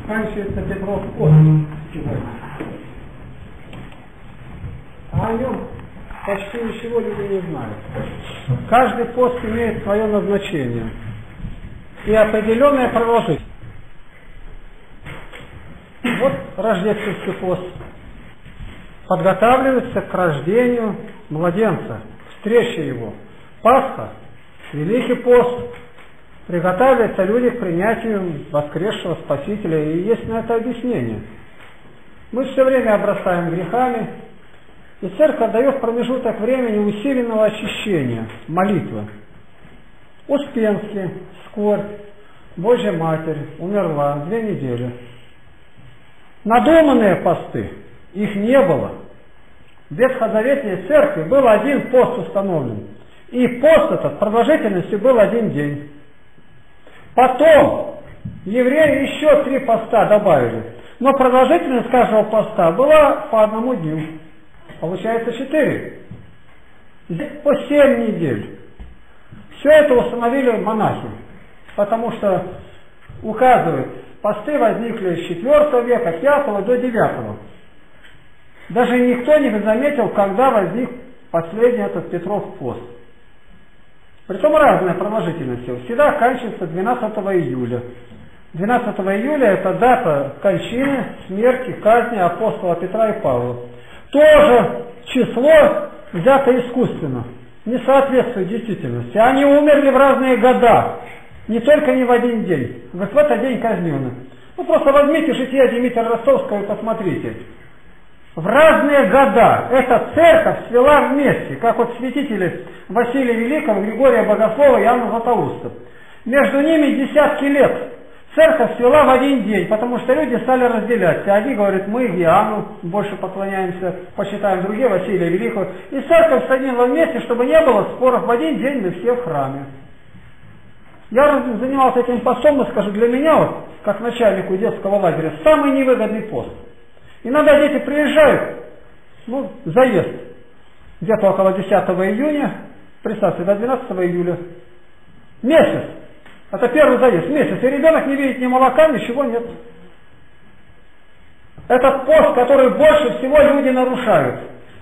заканчивается Петров пост сегодня. А о нем почти ничего люди не знают. Каждый пост имеет свое назначение и определенная продолжительность. Вот рождественский пост подготавливается к рождению младенца, к встрече его. Пасха, Великий пост, приготавливаются люди к принятию воскресшего Спасителя, и есть на это объяснение. Мы все время обрастаем грехами, и Церковь дает промежуток времени усиленного очищения, молитвы. Успенский, скорбь, Божья Матерь, умерла 2 недели. Надуманные посты, их не было. В Ветхозаветной Церкви был один пост установлен, и пост этот продолжительностью был 1 день. Потом евреи еще 3 поста добавили, но продолжительность каждого поста была по 1 дню. Получается 4. Здесь по 7 недель. Все это установили монахи, потому что указывают, посты возникли с 4 века, 5 до 9. Даже никто не заметил, когда возник последний этот Петров пост. Притом разная продолжительность. Всегда оканчивается 12 июля. 12 июля это дата кончины, смерти, казни апостола Петра и Павла. Тоже число взято искусственно, не соответствует действительности. Они умерли в разные года, не только не в один день. Вот в этот день казнены. Ну просто возьмите житие Дмитрия Ростовского и посмотрите. В разные года эта церковь свела вместе, как вот святители Василия Великого, Григория Богослова и Иоанна Златоуста. Между ними десятки лет. Церковь свела в 1 день, потому что люди стали разделяться. Одни говорят, мы Иоанну больше поклоняемся, почитаем, другие Василия Великого. И церковь соединила вместе, чтобы не было споров. В 1 день мы все в храме. Я занимался этим постом, и скажу, для меня, вот, как начальнику детского лагеря, самый невыгодный пост. Иногда дети приезжают, заезд, где-то около 10 июня, представьте, до 12 июля. Месяц. Это первый заезд, месяц. И ребенок не видит ни молока, ничего нет. Этот пост, который больше всего люди нарушают.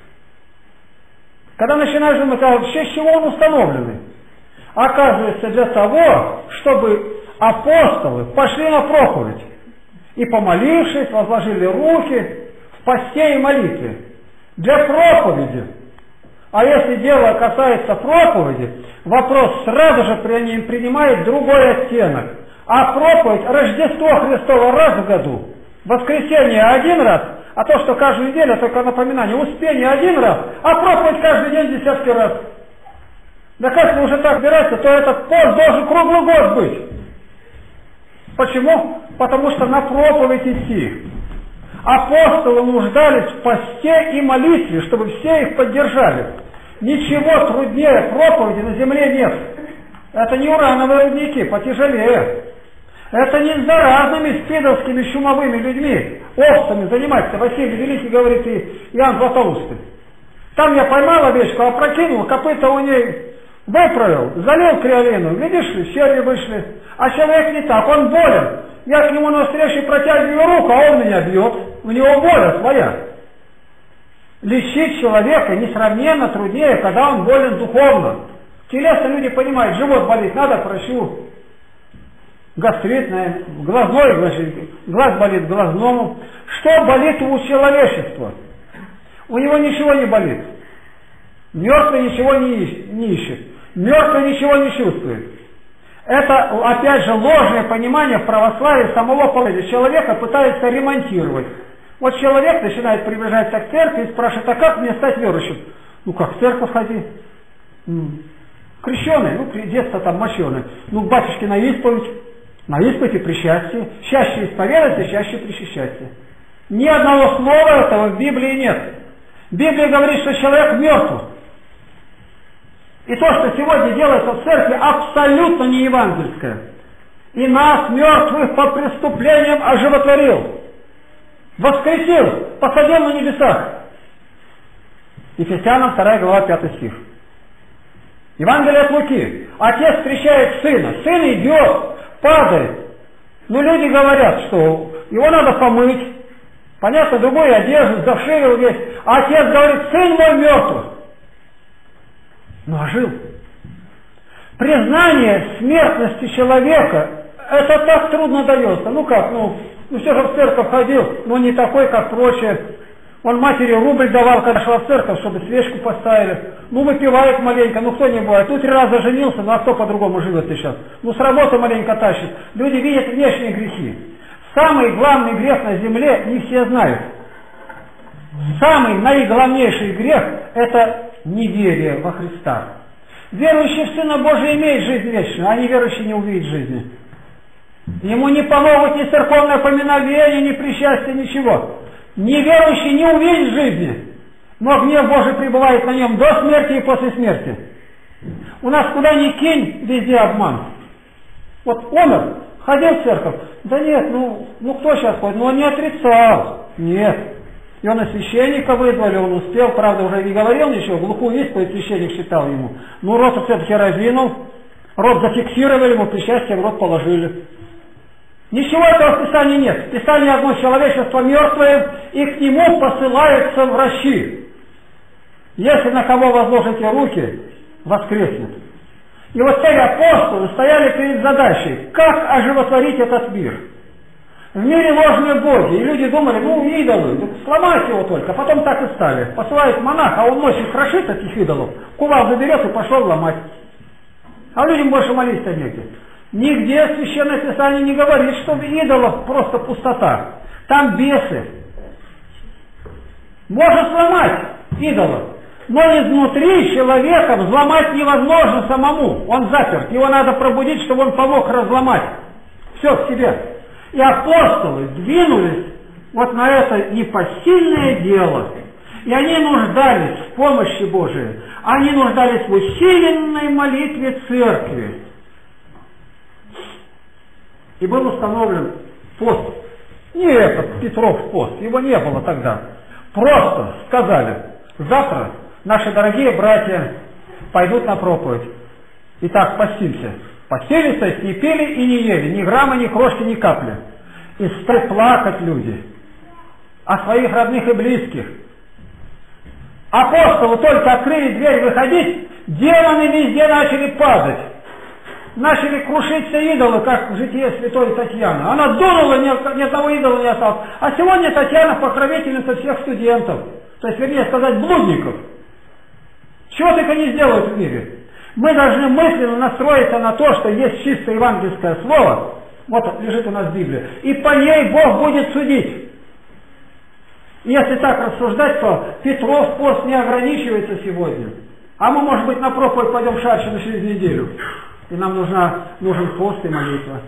Когда начинаешь думать, а вообще с чего он установленный? Оказывается, для того, чтобы апостолы пошли на проповедь. И помолившись, возложили руки в посте и молитве. Для проповеди. А если дело касается проповеди, вопрос сразу же принимает другой оттенок. А проповедь Рождество Христово раз в году, воскресенье 1 раз, а то, что каждую неделю, только напоминание, Успение 1 раз, а проповедь каждый день десятки раз. Да как вы уже так берете, то этот пост должен круглый год быть. Почему? Потому что на проповедь идти. Апостолы нуждались в посте и молитве, чтобы все их поддержали. Ничего труднее проповеди на земле нет. Это не урановые рудники, потяжелее. Это не с заразными спидовскими чумовыми людьми, овцами заниматься. Василий Великий говорит и Иоанн Златоустый. Там я поймал овечку, опрокинул, копыта у ней выправил, залил креолину, видишь, черви вышли. А человек не так, он болен. Я к нему навстречу протягиваю руку, а он меня бьет. У него воля своя. Лечить человека несравненно труднее, когда он болен духовно. Телесно люди понимают, живот болит, надо к врачу. Гастрит, глазной, значит, глаз болит глазному. Что болит у человечества? У него ничего не болит. Мертвый ничего не ищет. Мертвый ничего не чувствует. Это, опять же, ложное понимание в православии самого положения. Человека пытается ремонтировать. Вот человек начинает приближаться к церкви и спрашивает, а как мне стать верующим? Как в церковь ходи. Крещеный, детство там мощеный. Батюшки на исповедь и причастие. Чаще исповедаться, чаще причащаться. Ни одного слова этого в Библии нет. Библия говорит, что человек мертв. И то, что сегодня делается в церкви, абсолютно не евангельское. И нас, мертвых, по преступлениям оживотворил. Воскресил, посадил на небесах. Ефесянам 2 глава 5 стих. Евангелие от Луки. Отец встречает сына. Сын идет, падает. Но люди говорят, что его надо помыть, понятно, другую одежду, зашивил весь. А отец говорит, сын мой мертв. Ну а жил. Признание смертности человека, это так трудно дается. Ну как, все же в церковь ходил, но не такой, как прочие. Он матери рубль давал, когда шла в церковь, чтобы свечку поставили. Выпивает маленько, кто не бывает. Тут 3 раза женился, а кто по-другому живет сейчас? С работы маленько тащит. Люди видят внешние грехи. Самый главный грех на земле не все знают. Самый наиглавнейший грех – это неверие во Христа. Верующий в Сына Божия имеет жизнь вечную, а неверующий не увидит жизни. Ему не помогут ни церковное поминовение, ни причастие, ничего. Неверующий не увидит жизни, но гнев Божий пребывает на нем до смерти и после смерти. У нас куда ни кинь, везде обман. Умер, ходил в церковь. Да нет, кто сейчас ходит? Он не отрицал. Нет. Его на священника вызвали, он успел, правда, уже не говорил ничего, глухую исповедь священник читал ему. Рот все-таки раздвинул, рот зафиксировали, ему причастие в рот положили. Ничего этого в Писании нет. В Писании одно человечество мертвое, и к нему посылаются врачи. Если на кого возложите руки, воскреснет. И эти апостолы стояли перед задачей, как оживотворить этот мир. В мире ложные боги, и люди думали, идолы, сломать его только, потом так и стали. Посылает монаха, а он ночью крошит этих идолов, кувалду берет и пошел ломать. А людям больше молиться негде. Нигде Священное Писание не говорит, что в идолах просто пустота. Там бесы. Может сломать идолов, но изнутри человека взломать невозможно самому. Он заперт. Его надо пробудить, чтобы он помог разломать. Все в себе. И апостолы двинулись на это непосильное дело. И они нуждались в помощи Божией. Они нуждались в усиленной молитве церкви. И был установлен пост. Не этот Петров пост, его не было тогда. Просто сказали, завтра наши дорогие братья пойдут на проповедь. Итак, постимся. Постились, то есть не пили и не ели, ни грамма, ни крошки, ни капли. И стали плакать люди о своих родных и близких. Апостолы только открыли дверь выходить, демоны везде начали падать. Начали крушиться идолы, как в житие святой Татьяны. Она дунула, ни одного идола не осталось. А сегодня Татьяна покровительница всех студентов. То есть, вернее сказать, блудников. Чего только не сделают в мире. Мы должны мысленно настроиться на то, что есть чистое евангельское слово. Лежит у нас Библия. И по ней Бог будет судить. Если так рассуждать, то Петров пост не ограничивается сегодня. А мы, может быть, на проповедь пойдем в Шаршино через неделю. И нам нужен пост и молитва.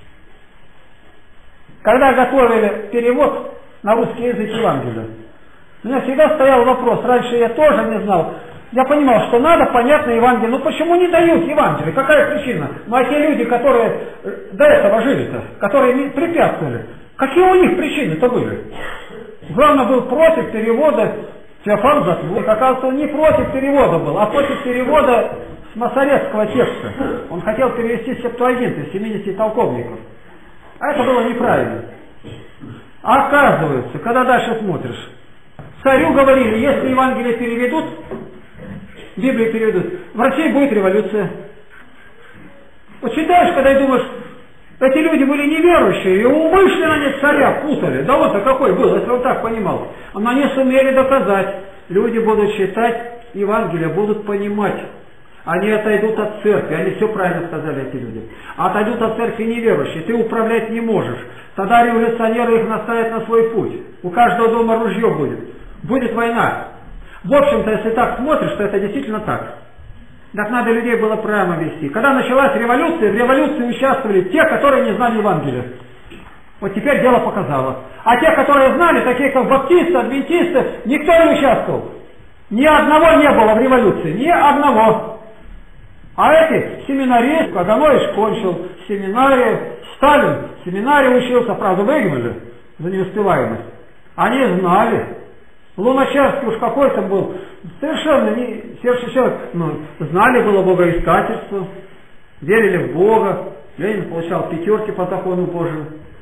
Когда готовили перевод на русский язык Евангелия, у меня всегда стоял вопрос, раньше я тоже не знал. Я понимал, что надо, понятно, Евангелие. Почему не дают Евангелие? Какая причина? А те люди, которые до этого жили-то, которые препятствовали, какие у них причины-то были? Главное, был против перевода Феофан Затворник. Оказывается, он не против перевода был, а против перевода с масоретского текста. Он хотел перевести Септуагинт из 70 толковников. А это было неправильно. А оказывается, когда дальше смотришь, царю говорили, если Евангелие переведут, Библию переведут, в России будет революция. Читаешь, когда и думаешь, эти люди были неверующие, и умышленно они царя путали. Да он-то какой был, если он так понимал. Но они сумели доказать. Люди будут читать Евангелие, будут понимать. Они отойдут от церкви, они все правильно сказали, эти люди. Отойдут от церкви неверующие, ты управлять не можешь. Тогда революционеры их наставят на свой путь. У каждого дома ружье будет. Будет война. В общем-то, если так смотришь, то это действительно так. Так надо людей было правильно вести. Когда началась революция, в революции участвовали те, которые не знали Евангелия. Теперь дело показало. А те, которые знали, такие как баптисты, адвентисты, никто не участвовал. Ни одного не было в революции, ни одного. А эти семинаристы, Каганович кончил семинарию, Сталин в семинарии учился, правда выгнали за неуспеваемость. Они знали. Луначарский уж какой-то был, совершенно не сердце человек, знали было богоискательство, верили в Бога. Ленин получал 5 по закону Божию.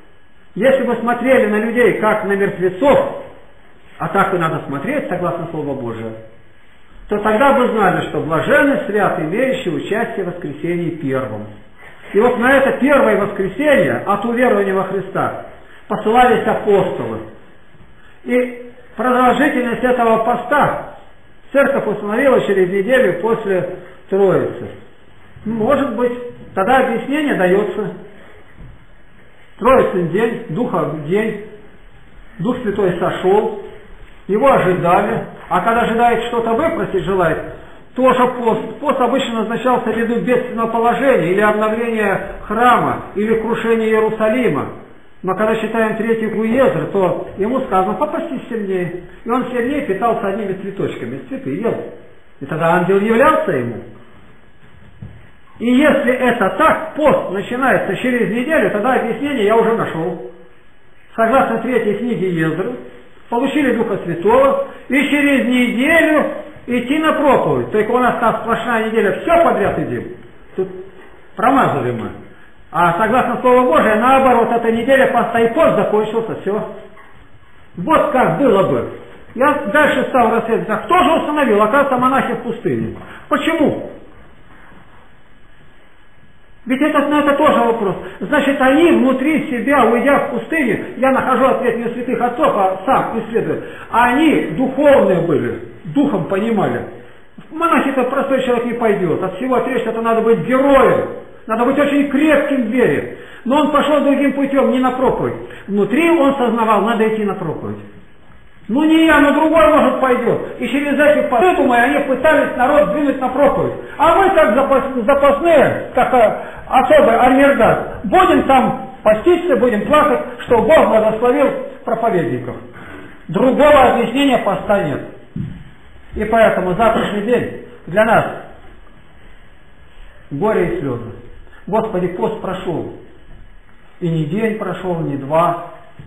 Если бы смотрели на людей, как на мертвецов, а так и надо смотреть, согласно Слову Божию, то тогда бы знали, что блаженны святые, имеющие участие в воскресении первом. И вот на это первое воскресенье от уверования во Христа посылались апостолы. И продолжительность этого поста церковь установила через неделю после Троицы. Может быть, тогда объяснение дается. Троицын день, Духа день, Дух Святой сошел, его ожидали, а когда ожидает что-то выпросить, желает, тоже пост. Пост обычно назначался ввиду бедственного положения, или обновления храма, или крушения Иерусалима. Но когда читаем третий Езры, то ему сказано, попастись сильнее. И он сильнее питался одними цветочками, цветы ел. И тогда ангел являлся ему. И если это так, пост начинается через неделю, тогда объяснение я уже нашел. Согласно третьей книге Езры, получили Духа Святого, и через неделю идти на проповедь. Только у нас там сплошная неделя, все подряд идем. Тут промазали мы. А согласно Слову Божию, наоборот, эта неделя поста и пост закончился, все. Вот как было бы. Я дальше стал расследовать, а кто же установил? Оказывается, монахи в пустыне. Почему? Ведь на это тоже вопрос. Значит, они внутри себя, уйдя в пустыню, я нахожу ответ не у святых отцов, а сам исследую. Они духовные были, духом понимали. Монахи-то простой человек не пойдет. От всего отречься, это надо быть героем. Надо быть очень крепким в вере. Но он пошел другим путем, не на проповедь. Внутри он сознавал, надо идти на проповедь. Ну не я, но другой, может, пойдет. И через эти посты, мои, они пытались народ двинуть на проповедь. А мы, как запасные, как особый армиргаз, будем там поститься, будем плакать, что Бог благословил проповедников. Другого объяснения поста нет. И поэтому завтрашний день для нас горе и слезы. Господи, пост прошел. И не день прошел, не два,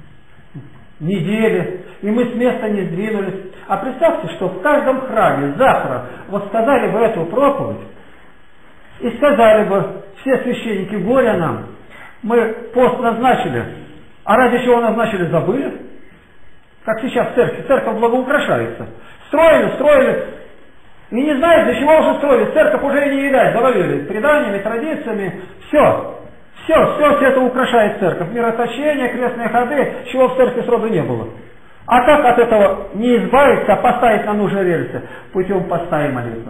недели. И мы с места не сдвинулись. А представьте, что в каждом храме завтра вот сказали бы эту проповедь, и сказали бы все священники, горе нам, мы пост назначили, а ради чего назначили, забыли. Как сейчас в церкви, церковь благоукрашается. Строили, и не знают, для чего уже строили, церковь уже и не видать, завалили преданиями, традициями, все это украшает церковь, мироточение, крестные ходы, чего в церкви сроду не было. А как от этого не избавиться, а поставить на нужные рельсы? Путем поста и молитвы.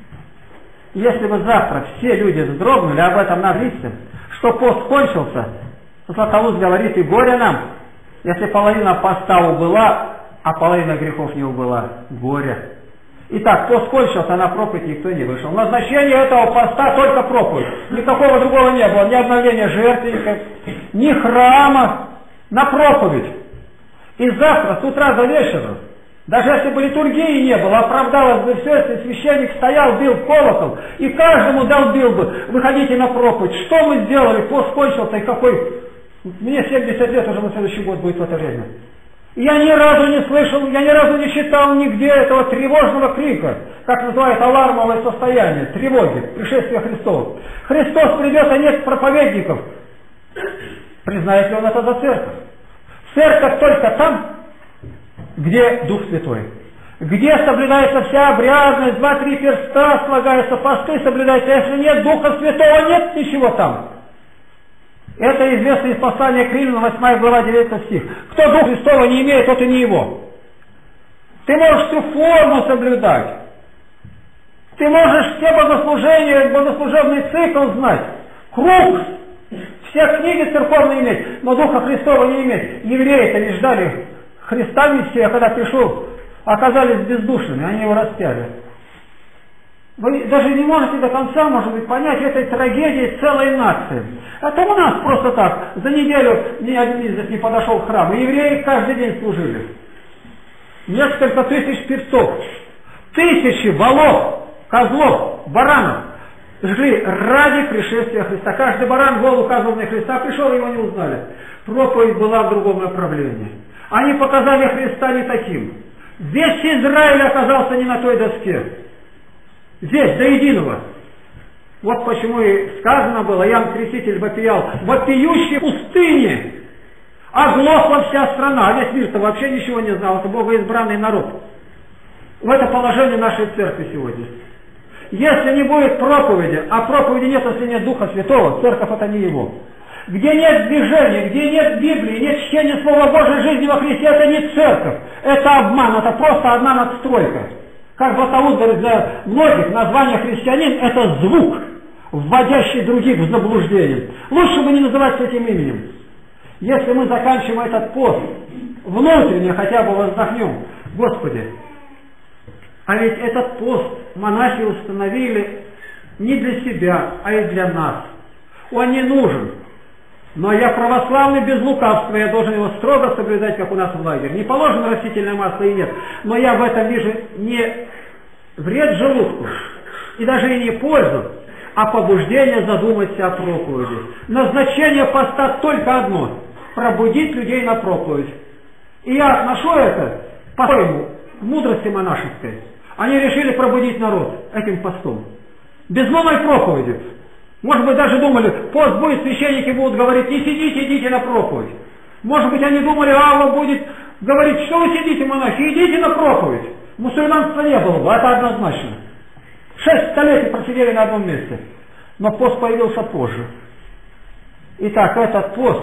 Если бы завтра все люди вздрогнули, об этом наглисты, что пост кончился, Златоуст говорит, и горе нам, если половина поста убыла, а половина грехов не убыла. Горе. Итак, пост кончился, а на проповедь никто не вышел. Назначение этого поста только проповедь. Никакого другого не было. Ни обновления жертвенников, ни храма. На проповедь. И завтра, с утра до вечера, даже если бы литургии не было, оправдалось бы все, если священник стоял, бил в колокол, и каждому долбил бы, выходите на проповедь. Что мы сделали? Пост кончился, и какой... Мне 70 лет уже на следующий год будет в это время. Я ни разу не слышал, я ни разу не читал нигде этого тревожного крика, как называют алармовое состояние, тревоги, пришествия Христова. Христос придет, а нет проповедников. Признает ли он это за церковь? Церковь только там, где Дух Святой. Где соблюдается вся обрядность, 2-3 перста слагаются, посты соблюдаются. Если нет Духа Святого, нет ничего там. Это известно из послания к Римлянам, 8 глава, 9 стих. Кто Духа Христова не имеет, тот и не его. Ты можешь всю форму соблюдать. Ты можешь все богослужения, богослужебный цикл знать. Круг. Все книги церковные иметь, но Духа Христова не иметь. Евреи-то не ждали Христа Мессия, когда пришел, оказались бездушными, они его распяли. Вы даже не можете до конца, может быть, понять этой трагедии целой нации. Это у нас просто так. За неделю ни один из них не подошел в храм. И евреи каждый день служили. Несколько тысяч певцов, тысячи волов, козлов, баранов жили ради пришествия Христа. Каждый баран гол указывал на Христа, пришел, его не узнали. Проповедь была в другом направлении. Они показали Христа не таким. Весь Израиль оказался не на той доске. Здесь, до единого. Вот почему и сказано было, Иоанн Креститель вопиял, вопиющий в пустыне. Оглохла вся страна, а весь мир-то вообще ничего не знал, это богоизбранный народ. В это положение нашей церкви сегодня. Если не будет проповеди, а проповеди нет, если нет Духа Святого, церковь это не его. Где нет движения, где нет Библии, нет чтения Слова Божьей жизни во Христе, это не церковь, это обман, это просто одна надстройка. Как Златоуст говорит, для многих название христианин это звук, вводящий других в заблуждение. Лучше бы не называть этим именем. Если мы заканчиваем этот пост, внутренне хотя бы воздохнем, Господи, а ведь этот пост монахи установили не для себя, а и для нас. Он не нужен. Но я православный без лукавства, я должен его строго соблюдать, как у нас в лагере. Не положено растительное масло и нет. Но я в этом вижу не вред желудку, и даже и не пользу, а побуждение задуматься о проповеди. Назначение поста только одно – пробудить людей на проповедь. И я отношу это по-своему к мудрости монашеской. Они решили пробудить народ этим постом. Без новой проповеди. Может быть, даже думали, пост будет, священники будут говорить, не сидите, идите на проповедь. Может быть, они думали, Алла будет говорить, что вы сидите, монахи, идите на проповедь. Мусульманства не было бы, это однозначно. 6 столетий просидели на одном месте. Но пост появился позже. Итак, этот пост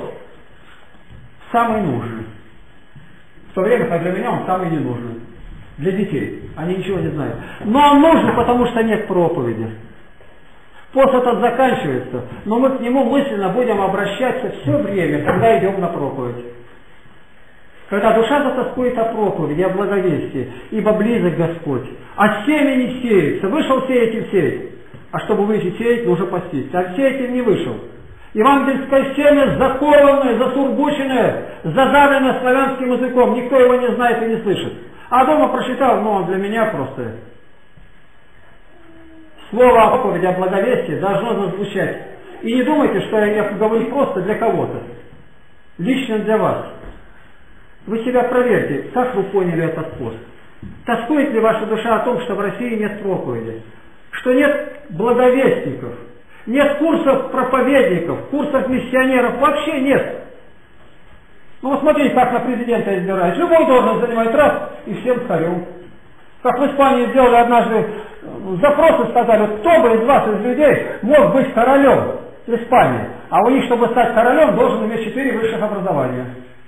самый нужный. В то время, как для меня, он самый ненужный. Для детей. Они ничего не знают. Но он нужен, потому что нет проповеди. Пост этот заканчивается, но мы к нему мысленно будем обращаться все время, когда идем на проповедь. Когда душа затоскует о проповеди, о благовестии, ибо близок Господь. А семя не сеется. Вышел сеять и сеять. А чтобы выйти сеять, нужно поститься. А сеятель не вышел. Евангельское семя закованное, засургученное, задавленное славянским языком. Никто его не знает и не слышит. А дома прочитал, но он для меня просто... Слово о проповеди, о благовестии должно зазвучать. И не думайте, что я говорю просто для кого-то. Лично для вас. Вы себя проверьте, как вы поняли этот пост. Тоскует ли ваша душа о том, что в России нет проповеди? Что нет благовестников? Нет курсов проповедников, курсов миссионеров? Вообще нет. Ну вот смотрите, как на президента избирают. Любой должен занимать раз и всем царем. Как в Испании сделали однажды, запросы сказали, кто бы из вас, из людей, мог быть королем в Испании. А у них, чтобы стать королем, должен иметь 4 высших образования.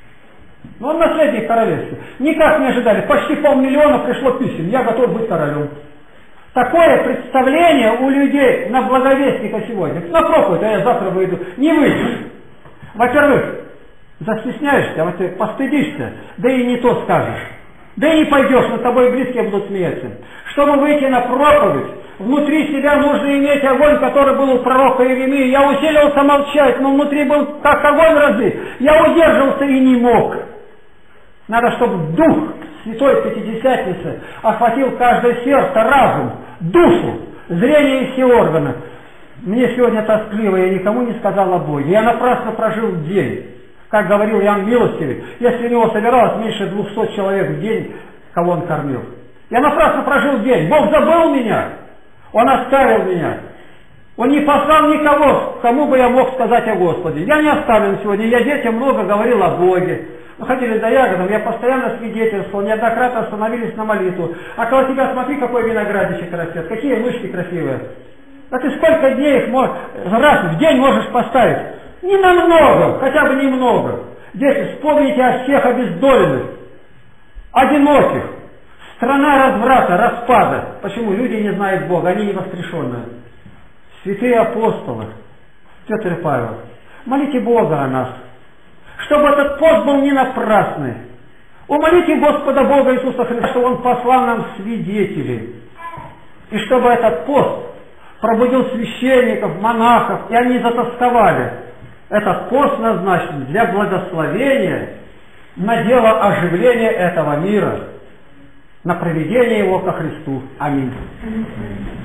Ну, он наследник королевства. Никак не ожидали. Почти 500 000 пришло писем. Я готов быть королем. Такое представление у людей на благовестника сегодня. На проповедь, а я завтра выйду. Не выйдешь. Во-первых, застесняешься, а вот ты постыдишься, да и не то скажешь. Да и не пойдешь, над тобой близкие будут смеяться. Чтобы выйти на проповедь, внутри себя нужно иметь огонь, который был у пророка Иеремии. Я усилился молчать, но внутри был как огонь разлит. Я удерживался и не мог. Надо, чтобы Дух Святой Пятидесятницы охватил каждое сердце, разум, душу, зрение и все органы. Мне сегодня тоскливо, я никому не сказал о Боге. Я напрасно прожил день. Как говорил Иоанн Милостивый, если у него собиралось меньше 200 человек в день, кого он кормил. Я напрасно прожил день. Бог забыл меня. Он оставил меня. Он не послал никого, кому бы я мог сказать о Господе. Я не оставлен сегодня. Я детям много говорил о Боге. Мы ходили за ягодом, я постоянно свидетельствовал, неоднократно остановились на молитву. А когда тебя, смотри, какой виноградичек растет, какие мышки красивые. А ты сколько дней их раз в день можешь поставить? Не намного, хотя бы немного. Дети, вспомните о всех обездоленных, одиноких. Страна разврата, распада. Почему? Люди не знают Бога, они не воскрешенные. Святые апостолы, Петр и Павел, молите Бога о нас, чтобы этот пост был не напрасный. Умолите Господа Бога Иисуса Христа, что Он послал нам свидетелей. И чтобы этот пост пробудил священников, монахов, и они затасковали. Этот пост назначен для благословения на дело оживления этого мира, на проведение его ко Христу. Аминь.